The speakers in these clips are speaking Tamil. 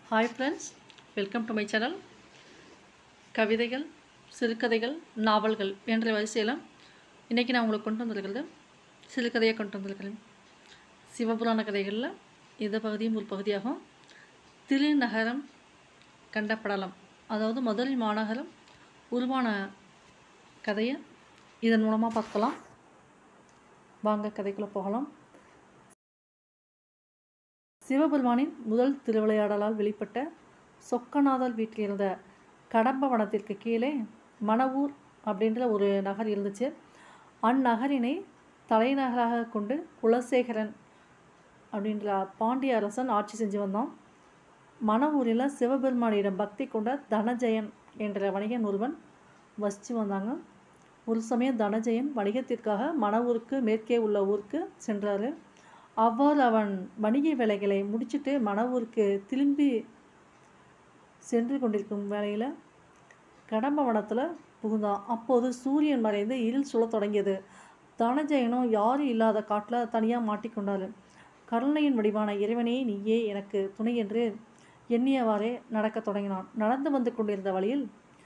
Hi friends, welcome to my channel. கவிதைகள், சிறுகதைகள், நாவல்கள் என்ற வரிசையில் இன்றைக்கி நான் உங்களுக்கு கொண்டு வந்திருக்கிறது சிறுகதையை கொண்டு வந்திருக்கிறேன். சிவபுராண கதைகளில் இந்த பகுதியும் ஒரு பகுதியாகும். திருநகரம் கண்ட படலம், அதாவது மதுரை மாநகரம் உருவான கதையை இதன் மூலமாக பார்க்கலாம். வாங்க கதைக்குள்ளே போகலாம். சிவபெருமானின் முதல் திருவிளையாடலால் வெளிப்பட்ட சொக்கநாதர் வீட்டில் இருந்த கடம்ப வனத்திற்கு கீழே மணவூர் அப்படின்ற ஒரு நகர் இருந்துச்சு. அந்நகரினை தலைநகராக கொண்டு குலசேகரன் அப்படின்ற பாண்டிய அரசன் ஆட்சி செஞ்சு வந்தான். மணவூரில் சிவபெருமானிடம் பக்தி கொண்ட தனஜெயன் என்ற வணிகன் ஒருவன் வசித்து வந்தாங்க. ஒரு சமயம் தனஜெயன் வணிகத்திற்காக மணவூருக்கு மேற்கே உள்ள ஊருக்கு சென்றார். அவ்வாறு அவன் வணிக வேலைகளை முடிச்சுட்டு மணவூருக்கு திரும்பி சென்று கொண்டிருக்கும் வேளையில் கடம்ப வனத்தில் புகுந்தான். அப்போது சூரியன் மறைந்து இருள் சுழத் தொடங்கியது. தனஜெயனும் யாரும் இல்லாத காட்டில் தனியாக மாட்டிக்கொண்டார். கருணையின் வடிவான இறைவனே, நீயே எனக்கு துணை என்று எண்ணியவாறே நடக்க தொடங்கினான். நடந்து வந்து கொண்டிருந்த வழியில்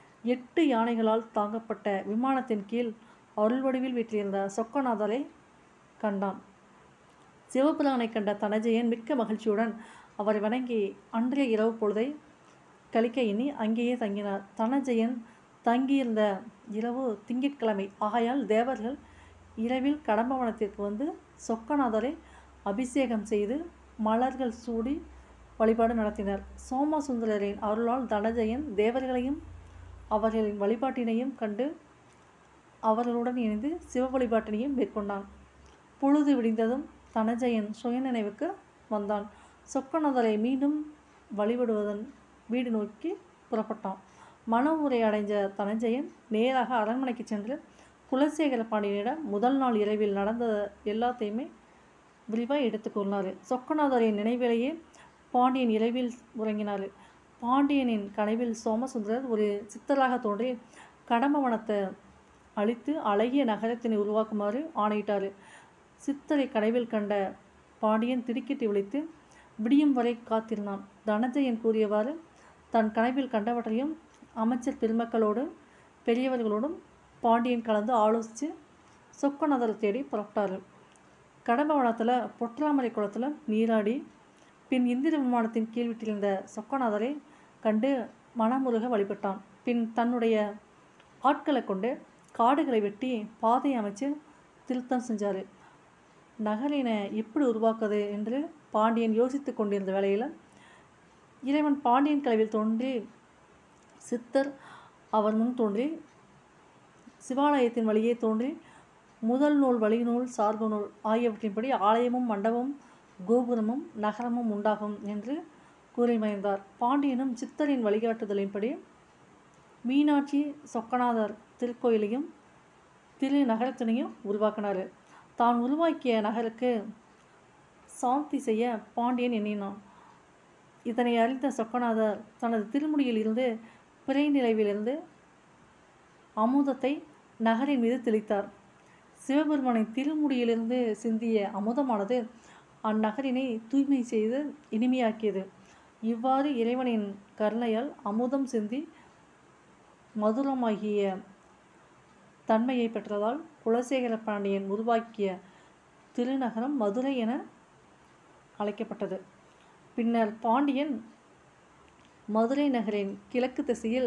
8 யானைகளால் தாங்கப்பட்ட விமானத்தின் கீழ் அருள் வடிவில் வீட்டிலிருந்த சொக்கநாதரை கண்டான். சிவபுரானை கண்ட தனஜெயன் மிக்க மகிழ்ச்சியுடன் அவரை வணங்கி அன்றைய இரவு பொழுதை கழிக்க எண்ணி அங்கேயே தங்கினார். தனஜெயன் தங்கியிருந்த இரவு திங்கட்கிழமை ஆகையால் தேவர்கள் இரவில் கடம்பவனத்திற்கு வந்து சொக்கநாதரை அபிஷேகம் செய்து மலர்கள் சூடி வழிபாடு நடத்தினர். சோமசுந்தரரின் அருளால் தனஜெயன் தேவர்களையும் அவர்களின் வழிபாட்டினையும் கண்டு அவர்களுடன் இணைந்து சிவ வழிபாட்டினையும் மேற்கொண்டான். பொழுது விடிந்ததும் தனஜெயன் சுயநினைவுக்கு வந்தான். சொக்கநாதரை மீண்டும் வழிபடுவதன் வீடு நோக்கி புறப்பட்டான். மணவூரை அடைஞ்ச தனஜெயன் நேராக அரண்மனைக்கு சென்று குலசேகர பாண்டியனிடம் முதல் நாள் இரவில் நடந்த எல்லாத்தையுமே விரிவாக எடுத்துக்கொண்டார். சொக்கநாதரின் நினைவிலேயே பாண்டியன் இரவில் உறங்கினார். பாண்டியனின் கனவில் சோமசுந்தரர் ஒரு சித்தராக தோன்றி கடம்பவனத்தை அழித்து அழகிய நகரத்தினை உருவாக்குமாறு ஆணையிட்டார். சித்தரை கனவில் கண்ட பாண்டியன் திடுக்கிட்டு விழித்து விடியும் வரை காத்திருந்தான். தனஜெயன் கூறியவாறு தன் கனவில் கண்டவற்றையும் அமைச்சர் பெருமக்களோடு பெரியவர்களோடும் பாண்டியன் கலந்து ஆலோசித்து சொக்கநாதரை தேடி புறப்பட்டார். கடம்பவனத்தில் பொற்றாமரை குளத்தில் நீராடி பின் இந்திர விமானத்தின் கீழ் விட்டிருந்த சொக்கநாதரை கண்டு மனமுருக வழிபட்டான். பின் தன்னுடைய ஆட்களை கொண்டு காடுகளை வெட்டி பாதை அமைச்சு திருத்தம் செஞ்சார். நகரினை எப்படி உருவாக்குவது என்று பாண்டியன் யோசித்து கொண்டிருந்த வேளையில் இறைவன் பாண்டியன் கனவில் தோன்றி சித்தர் அவர் முன் தோன்றி சிவாலயத்தின் வழியே தோன்றி முதல் நூல், வழிநூல், சார்பு நூல் ஆகியவற்றின்படி ஆலயமும் மண்டபமும் கோபுரமும் நகரமும் உண்டாகும் என்று கூறி மகிழ்ந்தார். பாண்டியனும் சித்தரின் வழிகாட்டுதலின்படி மீனாட்சி சொக்கநாதர் திருக்கோயிலையும் திருநகரத்தினையும் உருவாக்கினார். தான் உருவாக்கிய நகருக்கு சாந்தி செய்ய பாண்டியன் எண்ணினான். இதனை அறிந்த சொக்கநாதர் தனது திருமுடியில் இருந்து பிறை நிலைவிலிருந்து அமுதத்தை நகரின் மீது தெளித்தார். சிவபெருமானின் திருமுடியிலிருந்து சிந்திய அமுதமானது அந்நகரினை தூய்மை செய்து இனிமையாக்கியது. இவ்வாறு இறைவனின் கருணையால் அமுதம் சிந்தி மதுரமாகிய தன்மையை பெற்றதால் குலசேகர பாண்டியன் உருவாக்கிய திருநகரம் மதுரை என அழைக்கப்பட்டது. பின்னர் பாண்டியன் மதுரை நகரின் கிழக்கு திசையில்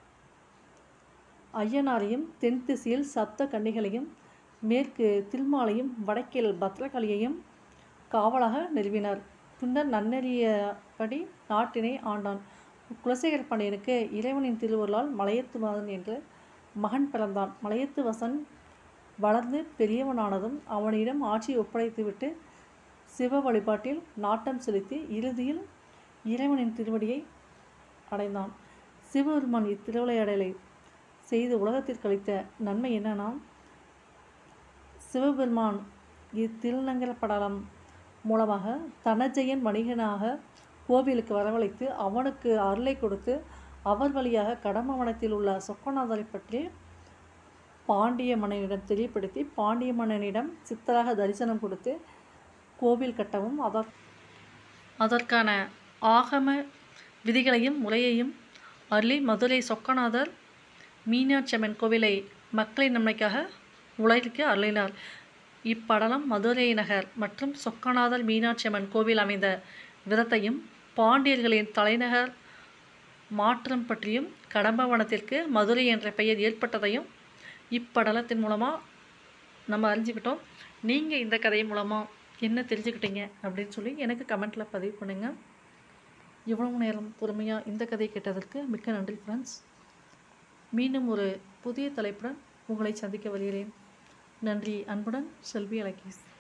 ஐயனாரையும், தென் திசையில் சப்த கன்னிகளையும், மேற்கு திருமாலையும், வடக்கில் பத்ரகாளியையும் காவலாக நிறுவினார். பின்னர் நன்னெறியபடி நாட்டினை ஆண்டான். குலசேகர பாண்டியனுக்கு இறைவனின் திருவருளால் மலையத்துவசன் என்ற மகன் பிறந்தான். மலையத்துவசன் வளர்ந்து பெரியவனானதும் அவனிடம் ஆட்சியை ஒப்படைத்துவிட்டு சிவ வழிபாட்டில் நாட்டம் செலுத்தி இறுதியில் இறைவனின் திருவடியை அடைந்தான். சிவபெருமான் இத்திருவிளையாடலை செய்து உலகத்திற்கு அளித்த நன்மை என்னன்னா, சிவபெருமான் இத்திருநங்கர படலம் மூலமாக தனஜெயன் வணிகனாக கோவிலுக்கு வரவழைத்து அவனுக்கு அருளை கொடுத்து அவர் வழியாக கடம்பவனத்தில் உள்ள சொக்கநாதரை பற்றி பாண்டிய மன்னனிடம் தெரியப்படுத்தி பாண்டிய மன்னனிடம் சித்தராக தரிசனம் கொடுத்து கோவில் கட்டவும் அதற்கான ஆகம விதிகளையும் முறையையும் அருளி மதுரை சொக்கநாதர் மீனாட்சி அம்மன் கோவிலை மக்களின் நன்மைக்காக உலகிற்கு அருளினார். இப்படலம் மதுரை நகர் மற்றும் சொக்கநாதர் மீனாட்சி அம்மன் கோவில் அமைந்த விதத்தையும் பாண்டியர்களின் தலைநகர் மாற்றம் பற்றியும் கடம்பவனத்திற்கு மதுரை என்ற பெயர் ஏற்பட்டதையும் இப்படலத்தின் மூலமாக நம்ம அறிஞ்சிக்கிட்டோம். நீங்கள் இந்த கதை மூலமாக என்ன தெரிஞ்சுக்கிட்டீங்க அப்படின்னு சொல்லி எனக்கு கமெண்ட்டில் பதிவு பண்ணுங்கள். இவ்வளவு நேரம் பொறுமையாக இந்த கதையை கேட்டதற்கு மிக்க நன்றி ஃப்ரெண்ட்ஸ். மீண்டும் ஒரு புதிய தலைப்புடன் உங்களை சந்திக்க வருகிறேன். நன்றி. அன்புடன் செல்வி அலகேஷ்.